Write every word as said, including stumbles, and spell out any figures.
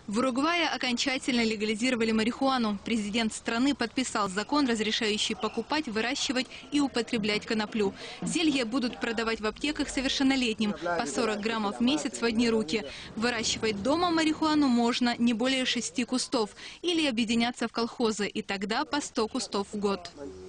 В Уругвае окончательно легализировали марихуану. Президент страны подписал закон, разрешающий покупать, выращивать и употреблять коноплю. Зелье будут продавать в аптеках совершеннолетним по сорок граммов в месяц в одни руки. Выращивать дома марихуану можно не более шести кустов или объединяться в колхозы, и тогда по сто кустов в год.